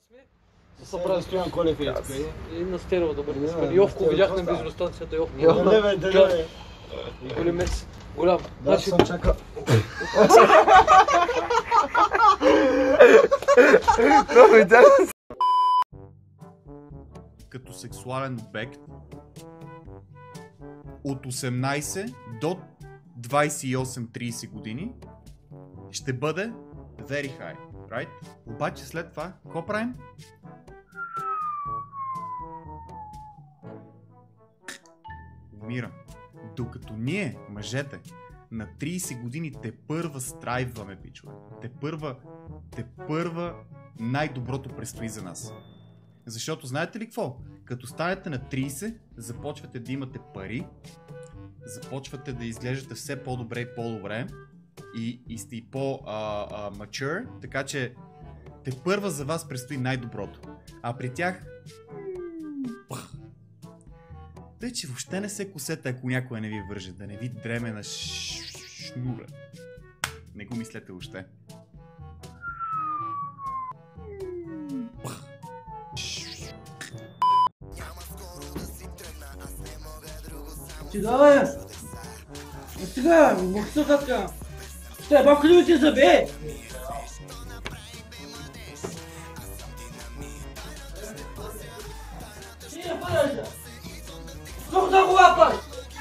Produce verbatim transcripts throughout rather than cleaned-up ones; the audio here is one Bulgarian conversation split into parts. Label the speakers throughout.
Speaker 1: Събрали Стоян Колев и така.
Speaker 2: И на стерео да бъде. Йовко видяхме на бензиностанцията. Йовко.
Speaker 1: Леве, леве.
Speaker 2: Големец. Голям.
Speaker 1: Да, съм чакал.
Speaker 3: Като сексуален обект от осемнайсет до двайсет и осем трийсет години ще бъде very high, right? Обаче след това, какво правим? Умира. Докато ние, мъжете, на трийсет години те първа страйваме, пичове. Те първа, те първа най-доброто предстои за нас. Защото знаете ли какво? Като станете на трийсет, започвате да имате пари, започвате да изглеждате все по-добре и по-добре и, и сте и по-mature, така че те първа за вас предстои най-доброто. А при тях... Тъй, че въобще не се косете, ако някой не ви върже, да не ви дреме на шнура. Не го мислете въобще.
Speaker 2: Сега, бе! Сега, мъкса така! Ще, бабка ли ти забе? Ти я бъдеш! Сколько да го лапаш?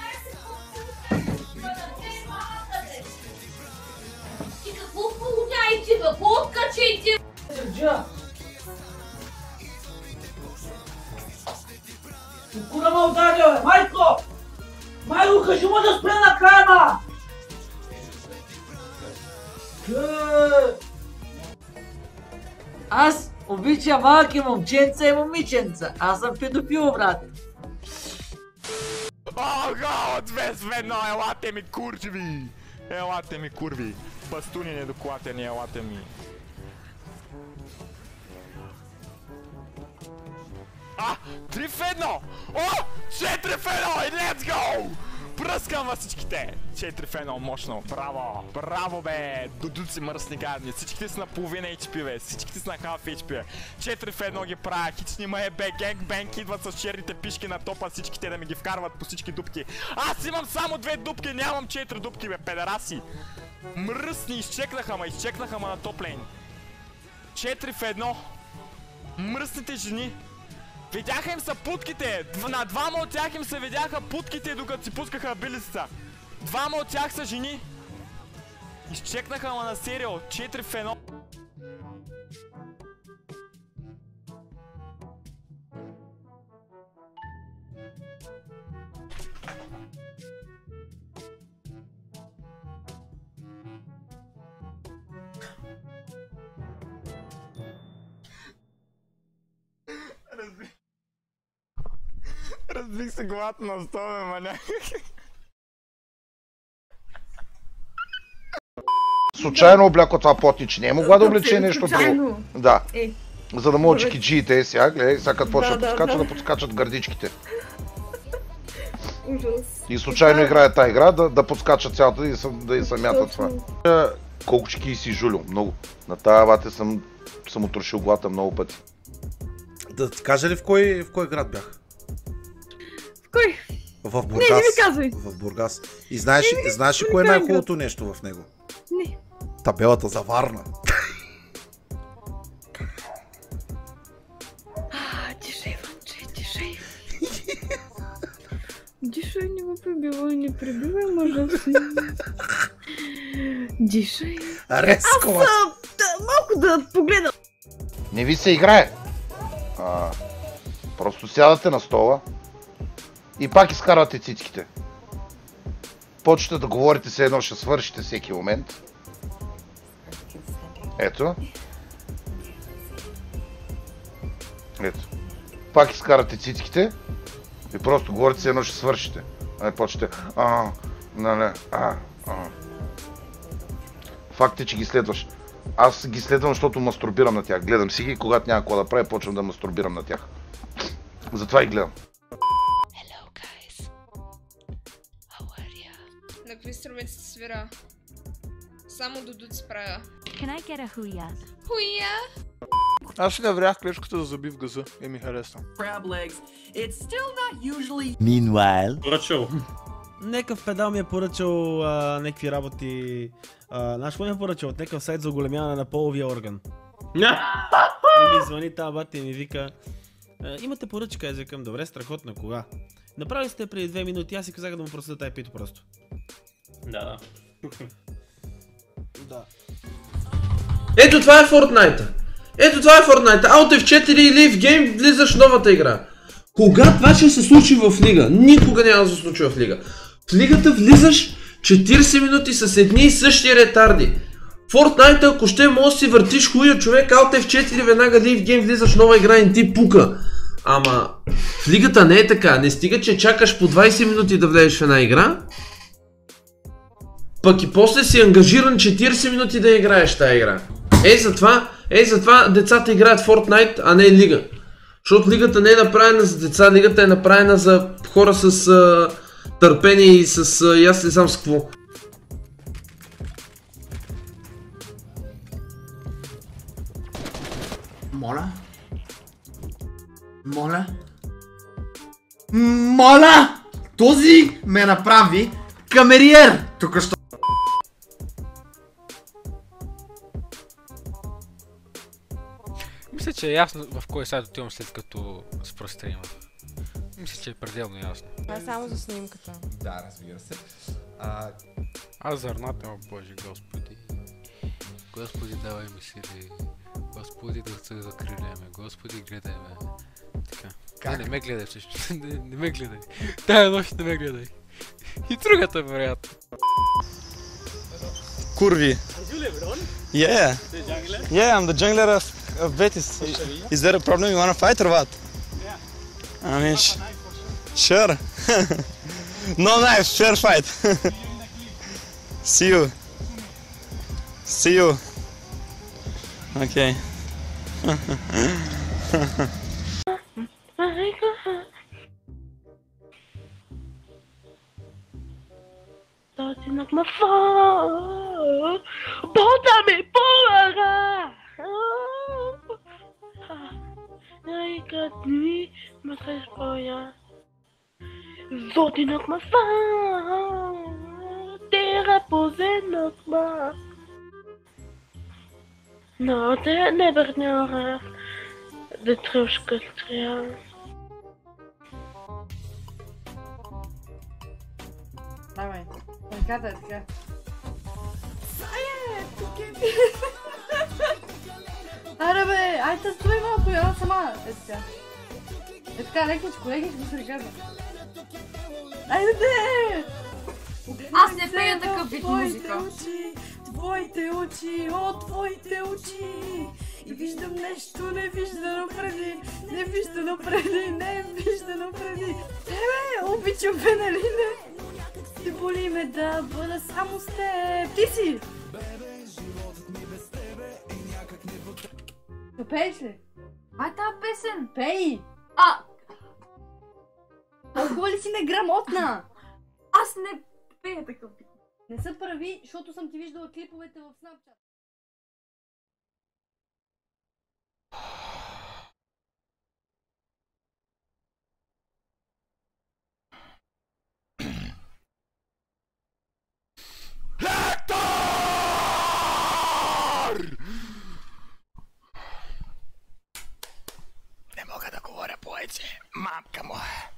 Speaker 4: И какво получаете, бе? Какво откачете?
Speaker 2: Сърджа! Кура ме ударя, бе! Майко! Майко, кажи му да спре на крана! Аз обичам малки момченца и момиченца. Аз съм педофил, брат.
Speaker 5: Ого, две звено, елате ми курви! Елате ми курви! Бастуни недоклатени, елате ми! А! Три в едно! О! Четири в едно! И let's go! Пръскам във всичките! Четири в едно, мощно! Браво! Браво, бе! Дудуци мръсни гадни! Всичките са на половина ейч пи, бе! Всичките са на халф ейч пи! Четири в едно ги правя! Хични ма е, бе! Генг-бенг идват с черните пишки на топа, всичките да ми ги вкарват по всички дупки! Аз имам само две дупки, нямам четири дупки, бе! Педераси! Мръсни! Изчекнаха ма! Изчекнаха ма на топлейн! Четири в едно! Мръсните жени! Видяха им са путките! На двама от тях им се видяха путките, докато си пускаха билицата. Двама от тях са жени. Изчекнаха ма на серио. Четири в едно. Разбих се главата на стола, маня.
Speaker 6: Случайно обляко това потниче. Не е могла да облече нещо друго. Да.
Speaker 7: Е.
Speaker 6: За да може чекиджиите е сега, гледай, сега като почва да
Speaker 7: да,
Speaker 6: подскачат,
Speaker 7: да.
Speaker 6: да подскачат гърдичките.
Speaker 7: Ужас.
Speaker 6: И случайно играе тази игра, да, да подскачат цялата и да и самята това. Колко чеки си жулю? Много. На тази вате съм, съм отрошил главата много пъти.
Speaker 8: Да ти кажа ли в кой, в кой град бях?
Speaker 7: В кой?
Speaker 8: В Бургас.
Speaker 7: Не, не ми казвай.
Speaker 8: В Бургас. И знаеш,
Speaker 7: Не, не,
Speaker 8: знаеш ли
Speaker 7: не
Speaker 8: кое е
Speaker 7: ми
Speaker 8: най-хубавото нещо в него?
Speaker 7: Не.
Speaker 8: Табелата за Варна.
Speaker 7: А, тишай, Ванче, тишай. Дишай, не го прибивай, не прибивай мъжа си. Дишай.
Speaker 8: Резко!
Speaker 7: Аз а, да, малко да погледам.
Speaker 6: Не ви се играе. А, просто сядате на стола и пак изкарвате цицките. Почвате да говорите се едно, ще свършите всеки момент. Ето. Ето. Пак изкарате цицките и просто говорите се едно, ще свършите. А не почвате. А, нали, а, а. Факт е, че ги следваш. Аз ги следвам, защото мастурбирам на тях. Гледам си ги и когато няма какво да правя, почвам да мастурбирам на тях. Затова и гледам.
Speaker 4: Hello, guys. How are you?
Speaker 9: На какви инструменти се свира? Само дудуци правя.
Speaker 10: Can I get a huya?
Speaker 9: Хуя!
Speaker 5: Аз сега врях клечката да заби в газа и ми харесва.
Speaker 9: Некъв педал ми е поръчал а, някакви работи. А, знаеш какво ми е поръчал? От някакъв сайт за оголемяване на половия орган. И ми звъни тази бата и ми вика: имате поръчка, аз викам, добре, страхотно, кога? Направили сте преди две минути, аз си казах да му просъда тая пито просто.
Speaker 2: Да,
Speaker 9: Да.
Speaker 10: Ето това е Fortnite. Ето това е Fortnite. Out еф четири или в гейм влизаш в новата игра. Кога това ще се случи в лига? Никога няма да се случи в лига. В лигата влизаш четирийсет минути с едни и същи ретарди. Fortnite, ако ще може да си въртиш хуя човек, Alt еф четири веднага ли в гейм влизаш в нова игра и ти пука. Ама в лигата не е така. Не стига, че чакаш по двайсет минути да влезеш в една игра, пък и после си ангажиран четирийсет минути да играеш тази игра. Ей затова, ей затова децата играят Fortnite, а не лига. Защото лигата не е направена за деца, лигата е направена за хора с а, търпение и с а, и аз не знам с какво.
Speaker 2: Моля? Моля? Моля! Този ме направи камериер! Тук що...
Speaker 11: Мисля, че е ясно в кой сайт отивам след като спра стрима. Мисля, че е пределно ясно.
Speaker 7: Това е само за снимката.
Speaker 12: Да, разбира се. А...
Speaker 11: Аз зърната, о Боже, Господи. Господи, давай ми сили. Господи, да се закриляме. Господи, гледай ме. Така.
Speaker 12: Как?
Speaker 11: Не, не ме гледай всъщност. не, не ме гледай. Тая нощ не ме гледай. И другата, вероятно.
Speaker 13: Kurvi. Yeah. Yeah, I'm the jungler of, of Betis. Is there a problem? You wanna fight or what? Yeah. I mean, sh sure. No knife, fair fight. See you. See you. Okay.
Speaker 7: Starting up my phone, botami polara. I got me, my respoya. Starting up my phone, te reposer notre bas. No, det är never några. Det tror jag skulle.
Speaker 14: Давай, така да е така. Е, тук е. Аре бе, ай те стой малко, я сама. Е така. Е така, лекичко, лекичко се казва. Айде де!
Speaker 4: Аз не пея такъв вид музика.
Speaker 14: Твоите очи, о, твоите очи. И виждам нещо невиждано преди, невиждано преди, невиждано преди. Тебе, обичам бе, нали не? Ти боли ме да бъда само с теб. Ти си! Да пееш ли?
Speaker 4: Ай тази песен!
Speaker 14: Пей!
Speaker 4: А!
Speaker 14: Толкова ли си неграмотна?
Speaker 4: Аз не пея такъв вид.
Speaker 14: Не се прави, защото съм ти виждала клиповете в Snapchat.
Speaker 5: Не мога да говоря повече, мамка моя.